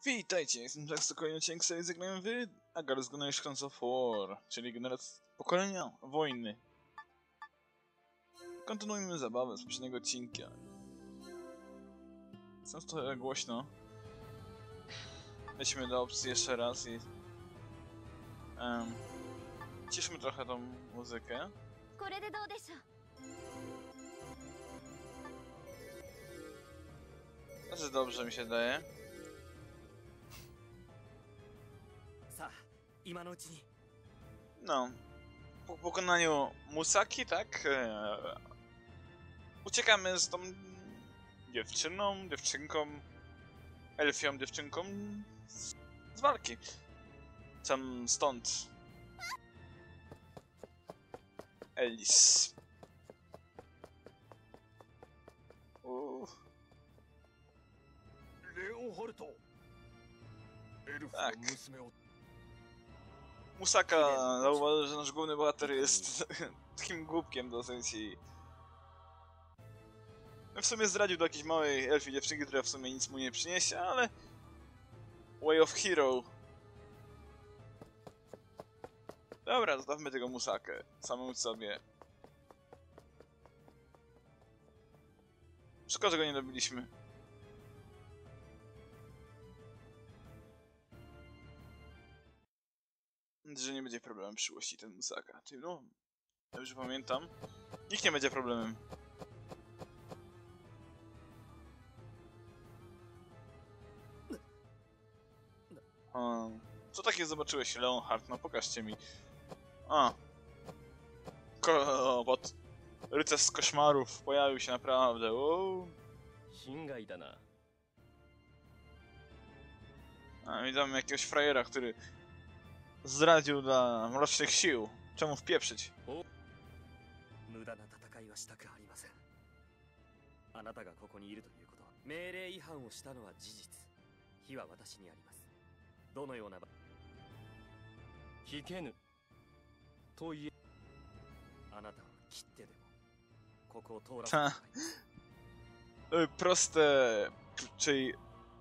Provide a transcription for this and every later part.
Witajcie, jestem Jack, to kolejny odcinek serii zagrałem w Agar's Generation of War, czyli pokolenia wojny. Kontynuujmy zabawę z poprzedniego odcinka. Jest trochę głośno. Weźmy do opcji jeszcze raz i... ciszmy trochę tą muzykę. Znaczy dobrze mi się daje. No, po pokonaniu Musaki, tak? Uciekamy z tą dziewczynką, elfią dziewczynką z walki. Tam stąd. Elis. Tak. Musaka zauważył, że nasz główny bohater jest takim głupkiem dosyć i... w sumie zdradził do jakiejś małej elfii dziewczynki, która w sumie nic mu nie przyniesie, ale... Way of Hero. Dobra, zostawmy tego Musakę samemu sobie. Szkoda, że go nie dobiliśmy. Że nie będzie problemem w przyszłości ten Musaka. No, ja już pamiętam. Nikt nie będzie problemem. Co takie zobaczyłeś, Leonhard? No pokażcie mi. Kot. Rycerz z koszmarów pojawił się naprawdę. Wow. Widzimy jakiegoś frajera, który zdradził dla mrocznych sił. Czemu wpieprzyć? Proste, czyli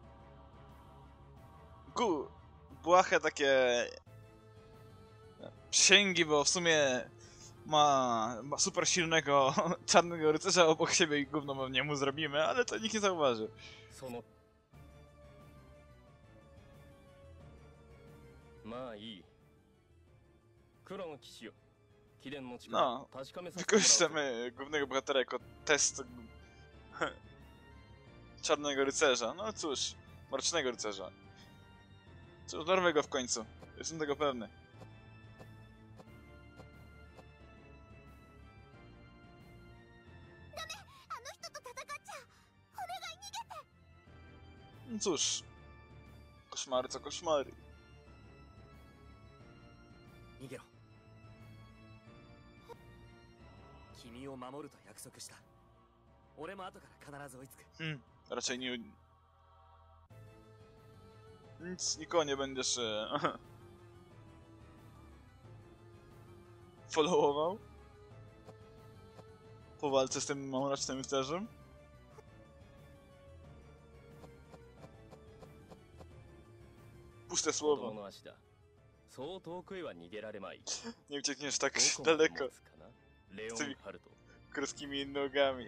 błahe takie przysięgi, bo w sumie ma super silnego czarnego rycerza obok siebie i gówno pewnie mu zrobimy, ale to nikt nie zauważy. No, wykorzystamy głównego bohatera jako test czarnego rycerza. No cóż, mrocznego rycerza. Cóż, dorwę go w końcu. Jestem tego pewny. No cóż, koszmary co koszmary. Raczej nie... nikogo nie będziesz... followował? Po walce z tym mrocznym rycerzem? Puste słowo. Nie uciekniesz tak daleko. Z tymi krótkimi nogami.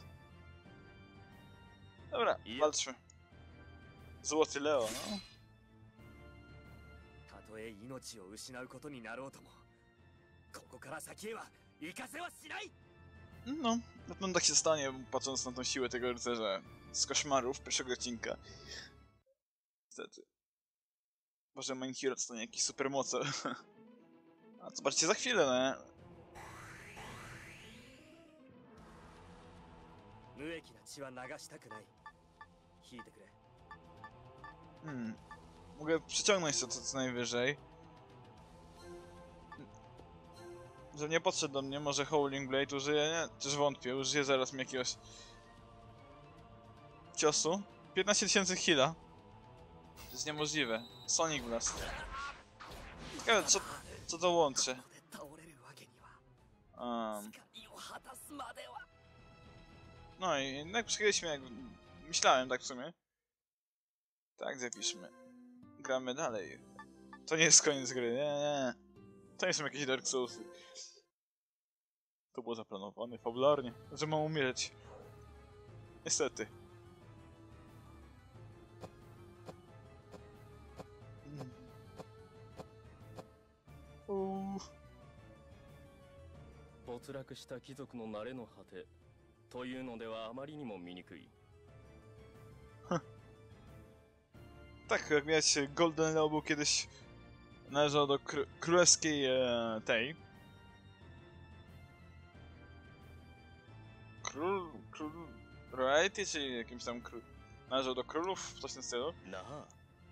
Dobra, walczmy. Złoty Leo, no. No, na pewno tak się stanie, patrząc na tą siłę tego rycerza z koszmarów pierwszego odcinka. Niestety. Może Main Hero dostanie jakieś supermoce. A zobaczcie za chwilę, no. Mogę przyciągnąć to co najwyżej. Że nie podszedł do mnie, może Howling Blade użyje, nie? Czyż wątpię, użyję zaraz mi jakiegoś ciosu. 15 000 heala. To jest niemożliwe. Sonic Blast. Ciekawe, co to łączy. No i jednak przyjęliśmy jak... myślałem tak w sumie. Tak, zapiszmy. Gramy dalej. To nie jest koniec gry, nie. To nie są jakieś Dark Soulsy. To było zaplanowane fabularnie, że mam umierać. Niestety. Uuu. 没落した貴族の慣れの果てというのではあまりにも醜い。 Tak, jak widać, Golden Leo był kiedyś należał do królewskiej tej. Król royalty, czy jakimś tam należał do królów, coś w tym stylu. なあ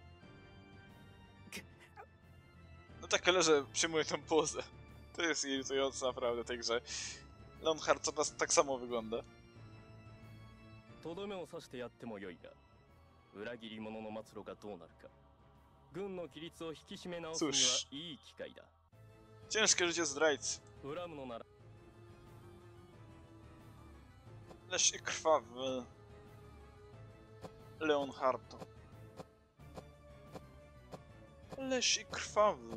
No tak, ale że przyjmuje tą pozę. To jest irytujące naprawdę tej grze. Leonhard to tak samo wygląda. とどめを刺してやってもよいが裏切り者の末路がどうなるか軍の規律を引き締め直すにはいい機会だ。 Ciężkie życie zdrajcy. 恨むのなら Lecz i krwawy Leonhardo. Lecz i krwawy.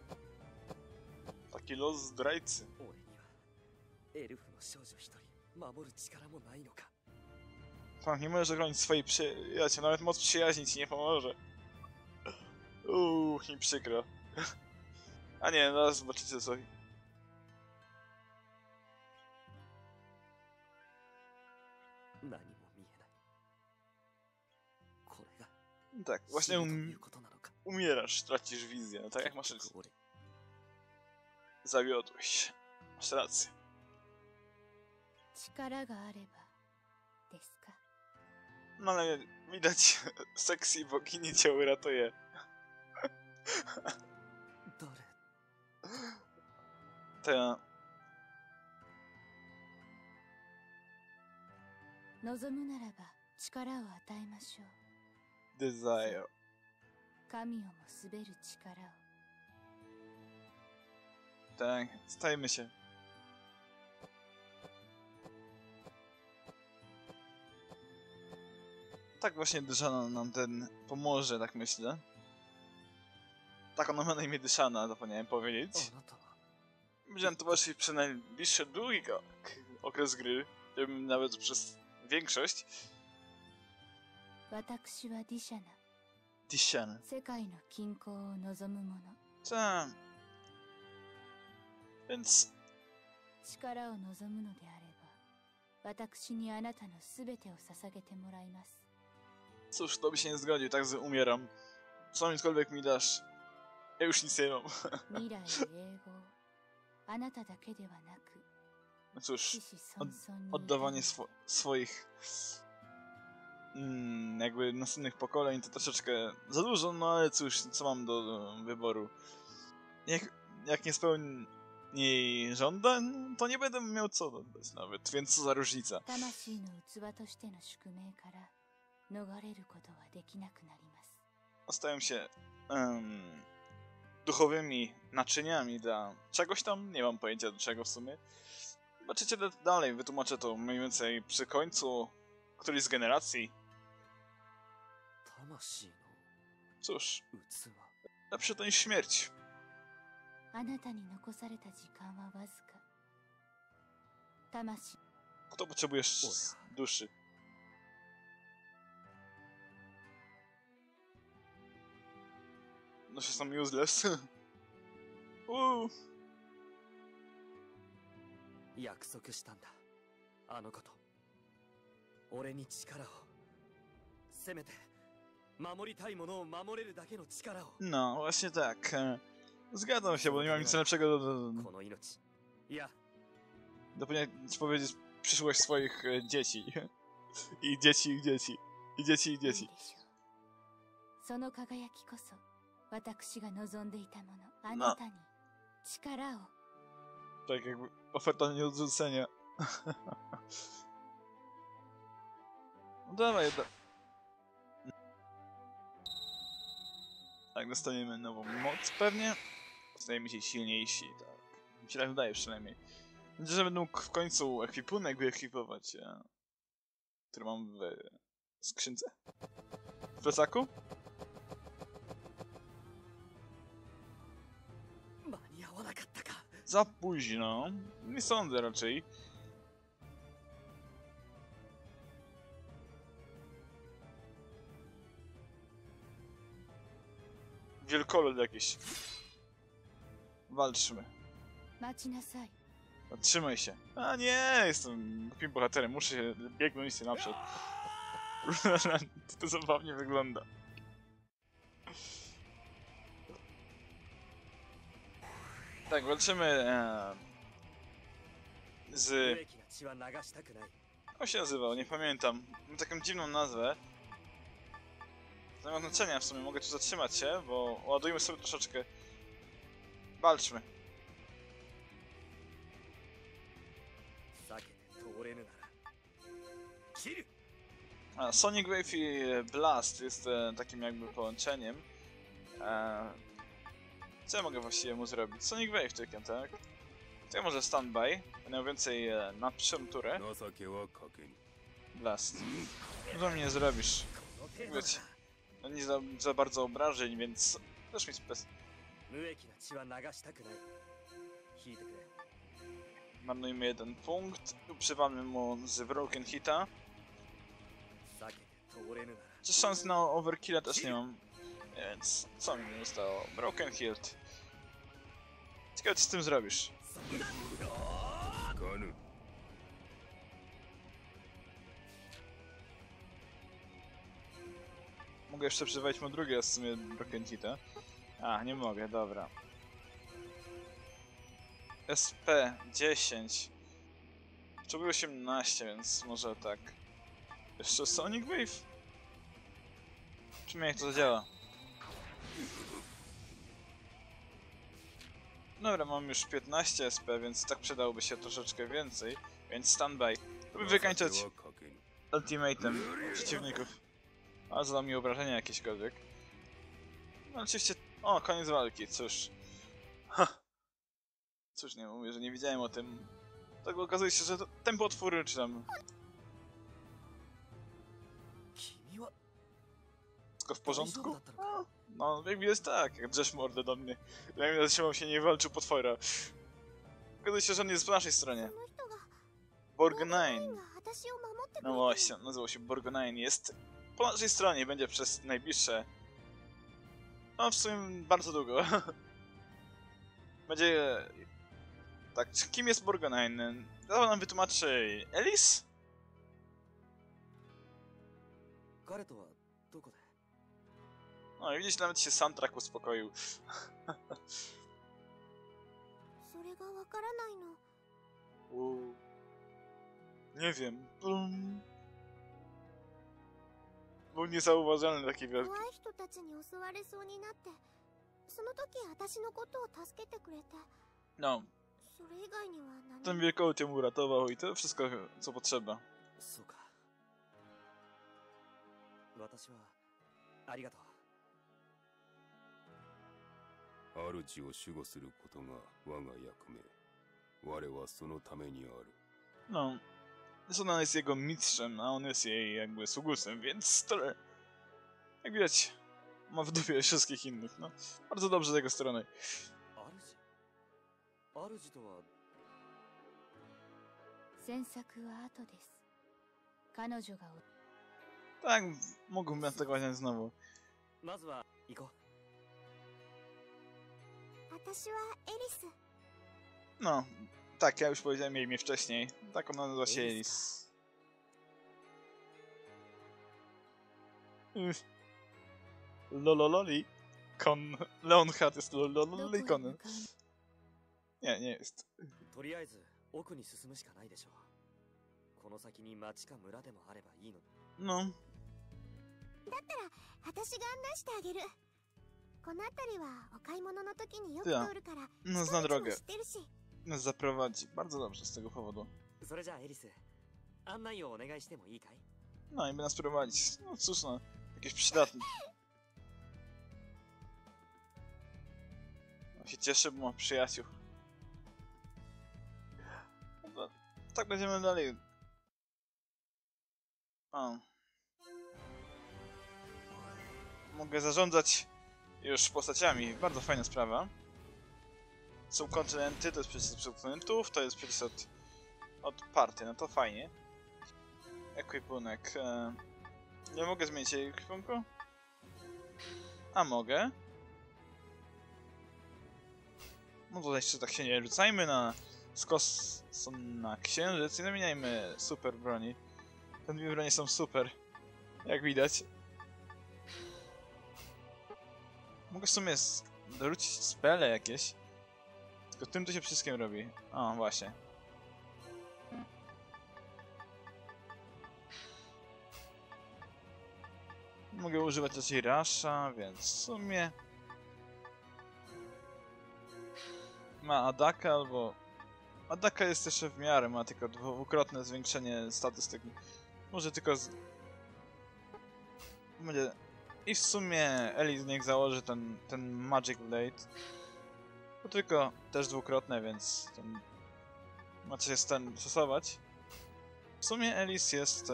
Taki los zdrajcy. 俺にはエルフの少女一人守る力もないのか。 Tak, nie możesz ochronić swojej przyjaciół, nawet moc przyjaźni ci nie pomoże. Mi przykro. A nie, zaraz zobaczycie coś. 何も見えない。これが Tak, 死 właśnie ぬということなのか。 umierasz, tracisz wizję, no tak jak masz 結局俺 zawiodłeś. Masz rację. 力があればですか。 No ale widać, sexy bogini cię uratuje. 誰 Te 望むならば力を与えましょう。 desire. 神をも滑る力を。 Tak, stajmy się. Tak właśnie Dyszana nam ten pomoże, tak myślę. Tak, ona ma na imię Dyszana, zapomniałem powiedzieć. あなたは Będziemy towarzyszyć przez najbliższy długi okres gry, nawet przez większość. 私はディシャナ。 Dyszana. 世界の均衡を望む者。 Tak. Więc 力を望むのであれば、私にあなたのすべてを捧げてもらいます。 cóż, to by się nie zgodził, tak że umieram. Cokolwiek mi dasz. Ja już nic nie mam. 未来永劫、あなただけではなく、 No cóż, 子孫孫に oddawanie swoich jakby następnych pokoleń to troszeczkę za dużo, no ale cóż, co mam do wyboru. Jak nie spełni jej żądań, to nie będę miał co dodać nawet, więc co za różnica. 魂の器としての宿命から逃れることはできなくなります。 Stają się duchowymi naczyniami dla czegoś tam, nie mam pojęcia do czego w sumie. Zobaczycie dalej, wytłumaczę to mniej więcej przy końcu którejś z generacji. 魂の Cóż, 器 lepsze to niż śmierć. あなたに残された時間はわずか。魂、 Kto potrzebujesz duszy? No się są useless. 約束したんだ。あの子と俺に力を、せめて守りたいものを守れるだけの力を。 No, właśnie tak. Zgadzam się, bo nie mam nic lepszego do この命、いや powiedzieć przyszłość swoich dzieci. I dzieci, ich dzieci. I dzieci, ich いい dzieci. でしょう。その輝きこそ私が望んでいたもの。あなたに力を。 Tak jakby oferta nie do odrzucenia. No dawaj, Tak, dostaniemy nową moc pewnie. Stajemy się silniejsi, tak. Mi się tak wydaje przynajmniej. Myślę, że będę mógł w końcu ekwipunek wyekwipować, który mam w skrzynce. W plecaku. Za późno. Nie sądzę raczej. Wielkolud jakiś. Walczmy. 待ちなさい。 Zatrzymaj się. A nie, jestem głupim bohaterem, muszę się biegnąć się naprzód. To zabawnie wygląda. Tak, walczymy z... 無益な血は流したくない。 Jak on się nazywał? Nie pamiętam. Ma taką dziwną nazwę. To nie ma znaczenia w sumie, mogę tu zatrzymać się, bo ładujmy sobie troszeczkę. Walczmy. 避けて通れぬなら切る。 A, Sonic Wave i Blast jest takim jakby połączeniem. Co ja mogę właściwie mu zrobić? Sonic Wave tylko, tak? To ja może Standby, będę miał więcej na pierwszą turę. 情けはかけぬ Blast. Co mi nie zrobisz? この程度なら Wiecie, no nie za bardzo obrażeń, więc też mi spes... 無益な血は流したくない。引いてくれ。 Marnujmy jeden punkt, uprzywamy mu z Broken Hita. 避けて通れぬなら Czy szans na overkilla też nie mam, więc co mi nie zostało? Broken Hilt. Ciekawe co z tym zrobisz. かぬ Mogę jeszcze przywalić mu drugie, a w sumie Broken Hita. A, nie mogę, dobra. SP 10. Potrzebuję 18, więc może tak. Jeszcze Sonic Wave? Czym jak to zadziała? Dobra, mam już 15 SP, więc tak przydałoby się troszeczkę więcej. Więc standby. Żeby wykańczać 情けはかけぬ ultimatem przeciwników. A zadał mi obrażenia jakieśkolwiek. No oczywiście... O, koniec walki, cóż. Ha. Cóż, nie mówię, że nie wiedziałem o tym. Tak okazuje się, że to tempotwór czy tam... 君は Wszystko w 大丈夫 porządku? だったのか。 No, jak widać tak, jak drzesz mordę do mnie. Jak zatrzymał się, nie walczył potwora. Okazuje się, że on jest po naszej そ stronie. の人が Borgnine. が私を守ってくれ No właśnie, nazywał się Borgnine. Jest po naszej stronie, będzie przez najbliższe... No, w sumie bardzo długo. Będzie... Tak, kim jest Borgnine? To nam wytłumaczy Ellis? 彼とはどこで。 No i widzisz, nawet się soundtrack uspokoił. それがわからないの。 Nie wiem. Był niezauważalny taki wielki. 怖い人たちに襲われそうになってその時私のことを助けてくれて No, それ以外には何 ten も wielkołd ją uratował i to wszystko, co potrzeba. そうか。私はありがとう。 主を守護することが我が役目我はそのためにある No, ona jest jego mistrzem, a on jest jej jakby sługusem, więc tyle. Jak widać, ma w dupie wszystkich innych, no. Bardzo dobrze z jego strony. 主とは。 詮索は後です彼女が Tak, mógłbym atakować znowu. まずは行こ私はエリス No, tak, ja już powiedziałem jej imię wcześniej. Tak, ona nazywa się Elis. Lolololi. Kon. Leonhard jest どこへ lolololi 向 kon. かう Nie, nie jest. う。とりあえず奥に進むしかないでしょう。この先に町か村でもあればいいの。 No, 私が案内してあげるこの辺りはお買い物の時によく Ja. 通るから no 近 zna い道も drogę. 知ってるし Nas zaprowadzi. Bardzo dobrze z tego powodu. それじゃあエリス、案内をお願いしてもいいかい？ No i by nas prowadzić. No cóż, no. Jakieś przydatne. On się cieszy, bo ma przyjaciół. No to, tak będziemy dalej. O. Mogę zarządzać już postaciami. Bardzo fajna sprawa. są kontynenty, to jest przecież od kontynentów, to jest przecież od party, no to fajnie. Ekwipunek. Nie mogę zmienić jej ekwipunku? A mogę? No to jeszcze tak się nie rzucajmy na na księżyc i zamieniajmy super broni. Te dwie bronie są super, jak widać. Mogę w sumie dorzucić spele jakieś. Tylko tym to się wszystkim robi. O, właśnie. Mogę używać raczej Rasha, więc w sumie... Ma Adaka albo... Adaka jest jeszcze w miarę, ma tylko dwukrotne zwiększenie statystyk. Może tylko będzie... I w sumie Elise niech założy ten Magic Blade. To tylko też dwukrotne, więc... Ma co się stosować. W sumie Elise jest...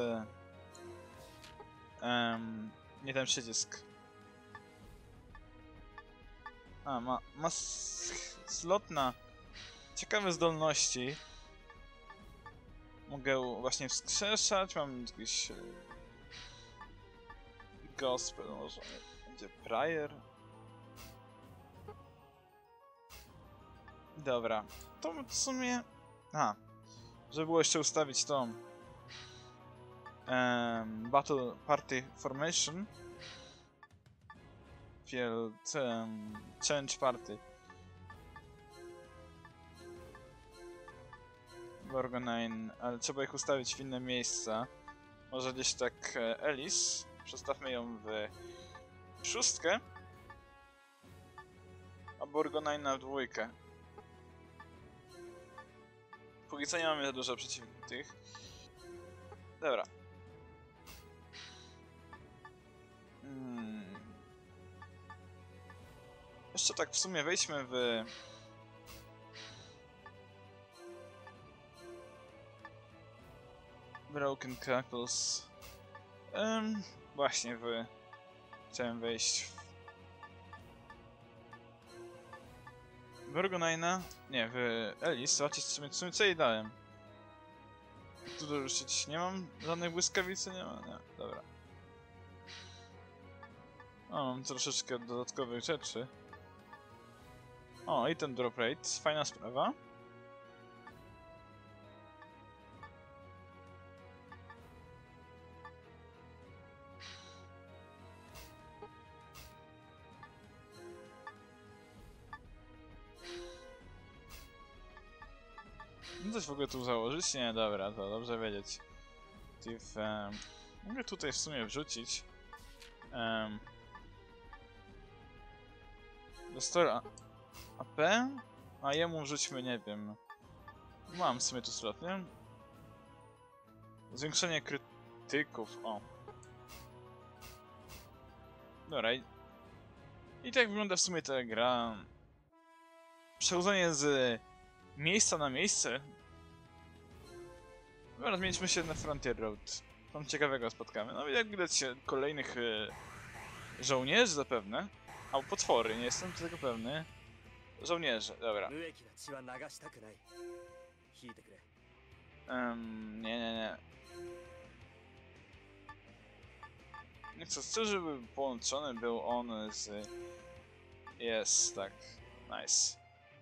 nie ten przycisk. A, ma slot na ciekawe zdolności. Mogę właśnie wskrzeszać, mam jakiś... Gospel, może będzie Prayer. Dobra, to w sumie... A, żeby było jeszcze ustawić tą... Battle Party Formation. Field... Change Party. Borgonine, ale trzeba ich ustawić w inne miejsca. Może gdzieś tak Elise. Przestawmy ją w 6. A Borgonine na 2. Póki co nie mamy za dużo przeciwnych tych. Dobra. Jeszcze tak w sumie wejdźmy w... Broken Crackles. Właśnie chciałem wejść w Borgonine'a. Nie, w Elise. Zobaczcie w sumie co jej dałem. Tu dorzucić nie mam żadnej błyskawicy, nie ma? Nie, dobra. O, mam troszeczkę dodatkowych rzeczy. O, i ten drop rate, fajna sprawa. No coś w ogóle tu założyć? Nie, dobra, to dobrze wiedzieć. Mogę tutaj w sumie wrzucić. Restore AP? A jemu wrzućmy, nie wiem. Mam w sumie tu slot, nie? Zwiększenie krytyków, o. Dobra, i tak wygląda w sumie ta gra. Przechodzenie z miejsca na miejsce. Dobra, zmieńmy się na Frontier Road. Tam ciekawego spotkamy. No i jak widać kolejnych żołnierzy zapewne. Albo potwory, nie jestem tego pewny. Żołnierze, dobra. Nie. Nie chcę, żeby połączony był on z... Jest, tak. Nice.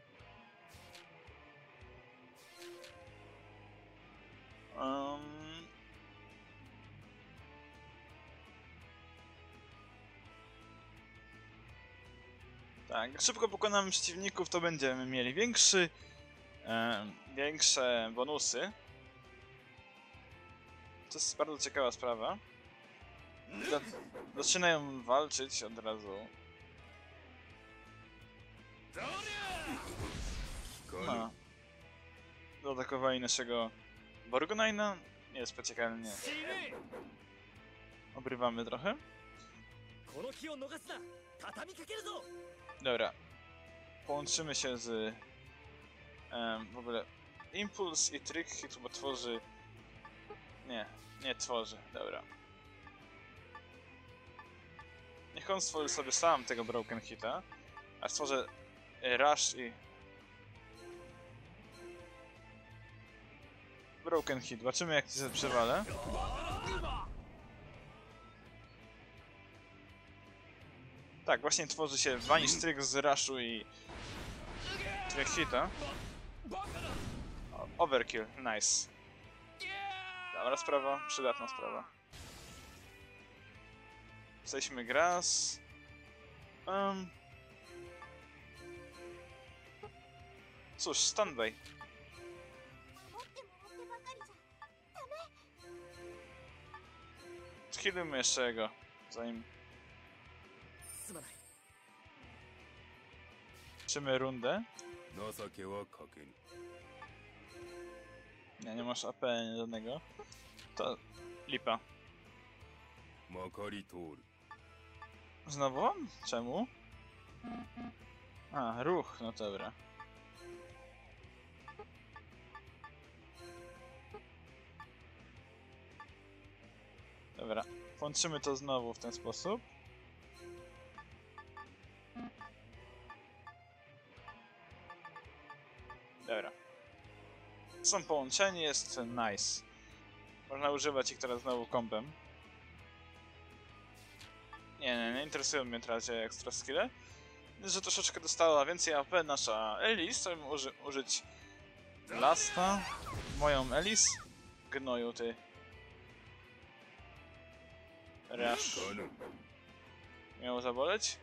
Tak, jak szybko pokonamy przeciwników, to będziemy mieli większe bonusy. To jest bardzo ciekawa sprawa. Zaczynają walczyć od razu. No. Zaatakowali naszego Borgonine'a. Nie, specjalnie. Obrywamy trochę. Dobra. Połączymy się z... w ogóle... Impuls i Trick Hit chyba tworzy... Nie tworzy. Dobra. Niech on stworzy sobie sam tego Broken Hita. A stworzę Rush i Broken hit. Zobaczymy jak się przewalę. Tak, właśnie tworzy się Vanish Trick z Rushu i Trick Hita. Overkill, nice. Dobra sprawa, przydatna sprawa. Jesteśmy Grass. Cóż, standby. Skillujmy jeszcze jego, zanim... すまない Trzymy rundę. 情けはかけぬ。 Nie masz AP żadnego. To lipa. まかり通る。 Znowu on? Czemu? A, ruch, no dobra. Dobra, włączymy to znowu w ten sposób. Dobra. Są połączeni, jest nice. Można używać ich teraz znowu kompem. Nie interesują mnie teraz ekstra skille. Że troszeczkę dostała więcej AP nasza Elise, chcemy użyć Blasta. Moją Elise. Gnoju ty. Rush. Miało zaboleć?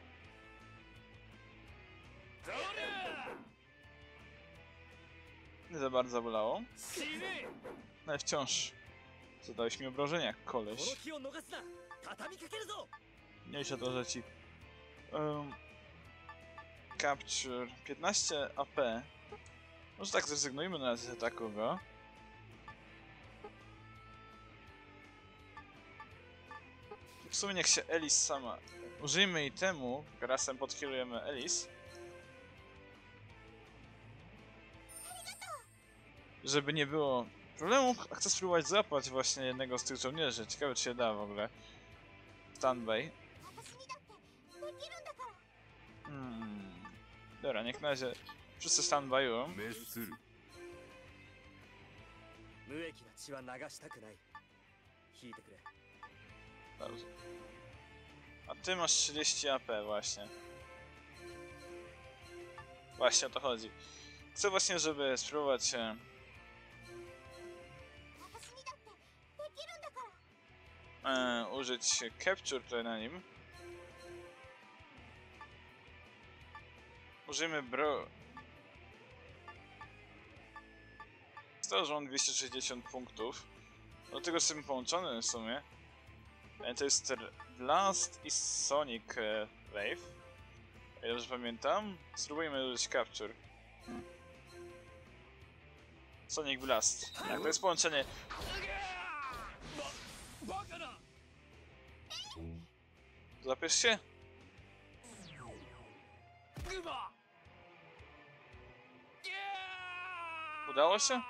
Nie za bardzo zabolało. Ale wciąż zadałeś mi obrażenia, こ koleś. の気を逃すな畳みかけるぞ Nie się to, że ci... Capture 15 AP. Może tak zrezygnujmy na razie z ataku go. W sumie niech się Elise sama... Użyjmy itemu, razem podhealujemy Elise. Żeby nie było problemu, chcę spróbować złapać właśnie jednego z tych żołnierzy. Ciekawe czy się da w ogóle. Standby. Dobra, niech na razie wszyscy standbyują. 滅する。 無益な血は流したくない引いてくれ Dobrze. A ty masz 30 AP właśnie. Właśnie o to chodzi. Chcę właśnie, żeby spróbować użyć Capture tutaj na nim. Użyjmy Stało, że mam 260 punktów. Do tego jestem połączony w sumie. To jest Blast i Sonic Wave. Ja dobrze pamiętam. Spróbujmy użyć Capture. Sonic Blast. Tak, to jest połączenie. Zapiesz się? Udało się?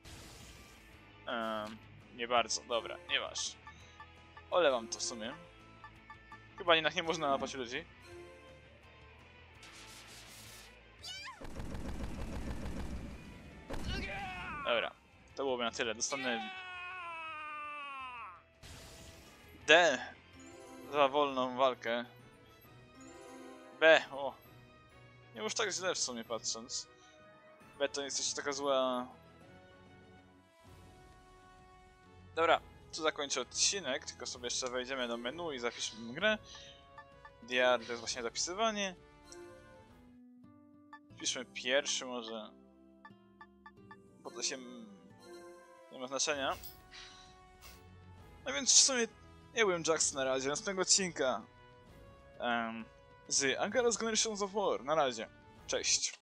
Nie bardzo, dobra, nie masz. Olewam to w sumie. Chyba jednak nie można napać ludzi. Dobra, to byłoby na tyle. Dostanę D za wolną walkę. B, o. Nie już tak źle w sumie patrząc. B to jest jeszcze taka zła... Dobra, tu zakończę odcinek, tylko sobie jeszcze wejdziemy do menu i zapiszemy grę. DR to jest właśnie zapisywanie. Wpiszmy pierwszy może. Bo to się... nie ma znaczenia. No więc w sumie nie byłem Jax na razie. Następnego odcinka z Angara's Generations of War. Na razie. Cześć.